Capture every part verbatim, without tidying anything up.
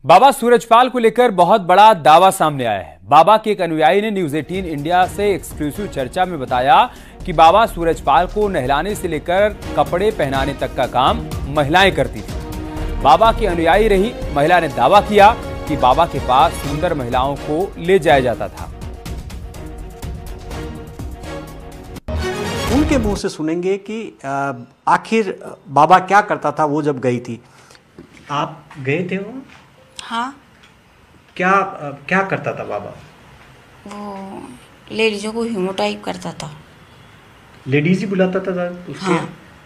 बाबा सूरजपाल को लेकर बहुत बड़ा दावा सामने आया है। बाबा के एक अनुयायी ने न्यूज अठारह इंडिया से एक्सक्लूसिव चर्चा में बताया कि बाबा सूरजपाल को नहलाने से लेकर कपड़े पहनाने तक का काम महिलाएं करती थी। बाबा की अनुयायी रही महिला ने दावा किया कि बाबा के पास सुंदर महिलाओं को ले जाया जाता था। उनके मुंह से सुनेंगे कि आखिर बाबा क्या करता था वो जब गई थी। आप गए थे वो? हाँ। क्या क्या करता था बाबा? वो लेडीजों को ह्यूमोटाइप करता था। लेडीज ही बुलाता था उसके? हाँ।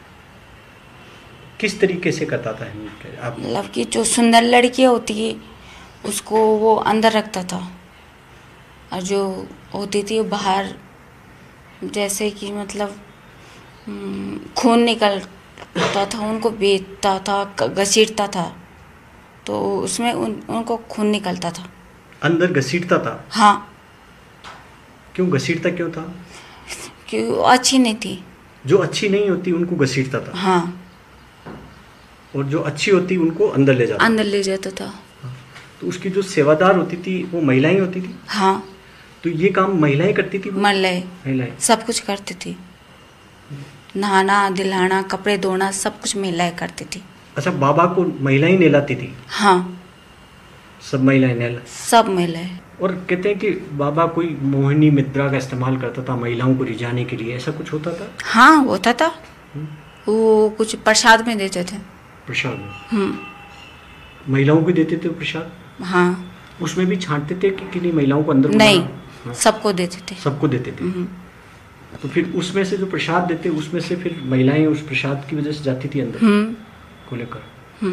किस तरीके से करता था? आप मतलब कि जो सुंदर लड़कियां होती है उसको वो अंदर रखता था और जो होती थी वो बाहर, जैसे कि मतलब खून निकलता था उनको बेचता था, घसीटता था, तो उसमें उन, उनको खून निकलता था। अंदर घसीटता था? हाँ। क्यों घसीटता क्यों था? क्यों? अच्छी नहीं थी। जो अच्छी नहीं होती उनको घसीटता था? हाँ। और जो अच्छी होती उनको अंदर ले जाता अंदर ले जाता था। तो उसकी जो सेवादार होती थी वो महिलाएं होती थी? हाँ। तो ये काम महिलाएं करती थी? महिलाएं महिलाएं सब कुछ करती थी। नहाना, दिलाना, कपड़े धोना सब कुछ महिलाएं करती थी। अच्छा, बाबा को महिलाएं नहलाती थी? हाँ। सब महिलाएं नहला? सब महिलाएं। और कहते हैं कि बाबा कोई मोहिनी मुद्रा का इस्तेमाल करता था महिलाओं को रिझाने के लिए, ऐसा कुछ होता था? हाँ होता था। वो कुछ प्रसाद में देते थे। प्रसाद में? हम्म। महिलाओं को देते थे प्रसाद? हाँ। उसमें भी छांटते थे कि, कि नहीं महिलाओं को अंदर? नहीं, हाँ। सबको देते थे। सबको देते थे। तो फिर उसमें से जो प्रसाद देते उसमें से फिर महिलाएं उस प्रसाद की वजह से जाती थी अंदर को लेकर?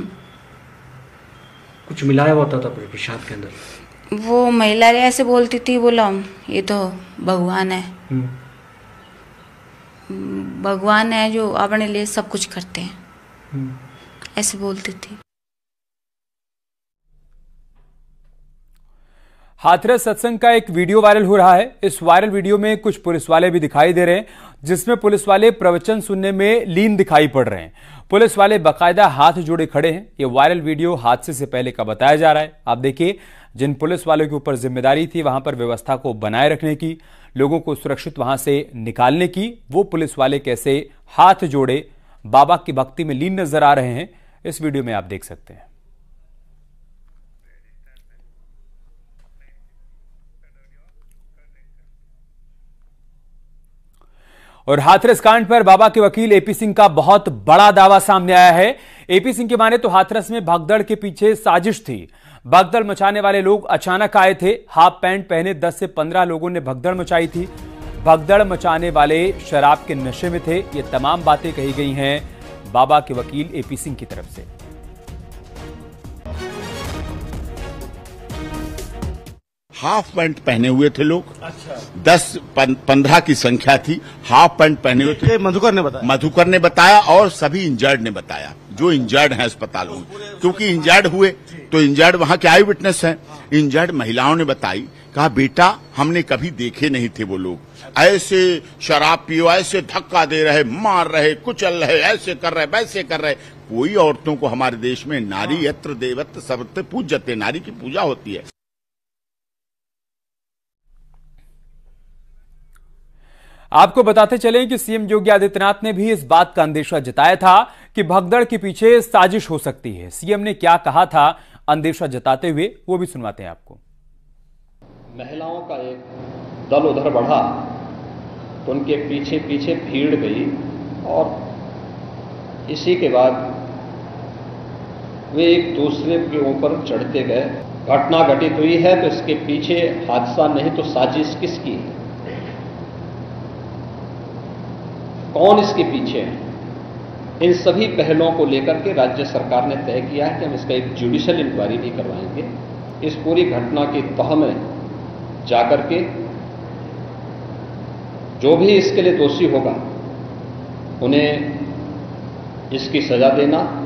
कुछ मिलाया होता था प्रसाद के अंदर? वो महिला ऐसे बोलती थी, बोला ये तो भगवान है, भगवान है जो अपने लिए सब कुछ करते हैं, ऐसे बोलती थी। हाथरस सत्संग का एक वीडियो वायरल हो रहा है। इस वायरल वीडियो में कुछ पुलिस वाले भी दिखाई दे रहे हैं, जिसमें पुलिस वाले प्रवचन सुनने में लीन दिखाई पड़ रहे हैं। पुलिस वाले बाकायदा हाथ जोड़े खड़े हैं। यह वायरल वीडियो हादसे से पहले का बताया जा रहा है। आप देखिए, जिन पुलिस वालों के ऊपर जिम्मेदारी थी वहां पर व्यवस्था को बनाए रखने की, लोगों को सुरक्षित वहां से निकालने की, वो पुलिस वाले कैसे हाथ जोड़े बाबा की भक्ति में लीन नजर आ रहे हैं, इस वीडियो में आप देख सकते हैं। और हाथरस कांड पर बाबा के वकील एपी सिंह का बहुत बड़ा दावा सामने आया है। एपी सिंह के माने तो हाथरस में भगदड़ के पीछे साजिश थी। भगदड़ मचाने वाले लोग अचानक आए थे। हाफ पैंट पहने दस से पंद्रह लोगों ने भगदड़ मचाई थी। भगदड़ मचाने वाले शराब के नशे में थे। ये तमाम बातें कही गई हैं बाबा के वकील एपी सिंह की तरफ से। हाफ पैंट पहने हुए थे लोग। अच्छा। दस पंद्रह की संख्या थी, हाफ पैंट पहने हुए थे। मधुकर ने बताया मधुकर ने बताया और सभी इंजर्ड ने बताया, जो इंजर्ड हैं अस्पतालों में, क्योंकि इंजर्ड हुए तो इंजर्ड वहां के आई विटनेस हैं। इंजर्ड महिलाओं ने बताई, कहा बेटा हमने कभी देखे नहीं थे वो लोग, ऐसे शराब पियो, ऐसे धक्का दे रहे, मार रहे, कुचल रहे, ऐसे कर रहे, वैसे कर रहे। कोई औरतों को हमारे देश में नारी यत्र देवत्र सर्वत्र पूज्यते, नारी की पूजा होती है। आपको बताते चलें कि सीएम योगी आदित्यनाथ ने भी इस बात का अंदेशा जताया था कि भगदड़ के पीछे साजिश हो सकती है। सीएम ने क्या कहा था अंदेशा जताते हुए, वो भी सुनवाते हैं आपको। महिलाओं का एक दल उधर बढ़ा तो उनके पीछे पीछे भीड़ गई और इसी के बाद वे एक दूसरे के ऊपर चढ़ते गए। घटना घटित हुई है तो इसके पीछे हादसा नहीं तो साजिश किसकी है, कौन इसके पीछे है, इन सभी पहलुओं को लेकर के राज्य सरकार ने तय किया है कि हम इसका एक जुडिशियल इंक्वायरी भी करवाएंगे। इस पूरी घटना की तह में जाकर के जो भी इसके लिए दोषी होगा उन्हें इसकी सजा देना